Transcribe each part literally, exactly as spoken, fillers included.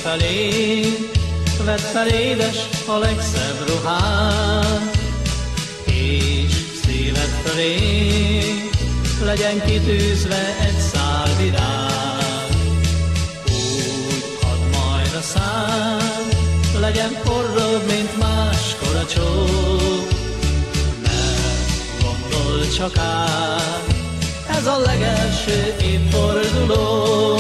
felé, vedd fel édes a legszebb ruhát, és szíved felé legyen kitűzve egy szál virág. Úgy add majd a szám, legyen forróbb, mint máskor a csók, mert gondolj csak át, ez a legelső évforduló.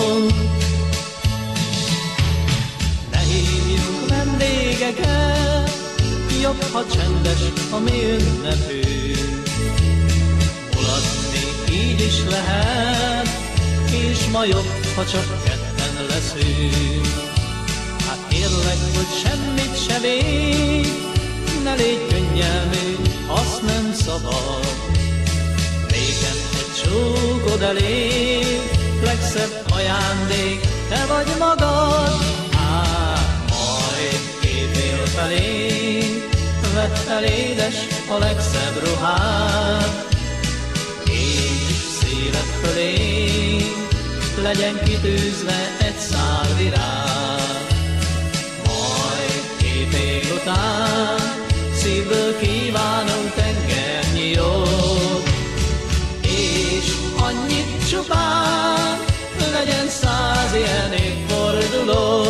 Ne hívjunk vendégeket, jobb, ha csendes a mi ünnepünk. Mulatni így is lehet, és ma jobb, ha csak ketten leszünk. Hát kérlek, hogy semmit se védj, ne légy könnyelmű, azt nem szabad. Régen egy csókod elég, legszebb ajándék, te vagy magad. Á, majd két év felé, vedd fel édes a legszebb ruhát, és szíved fölé legyen kitűzve egy szál virág. Majd két év után szívből kívánunk tengernyi jót, és annyit csupán legyen száz ilyen évforduló.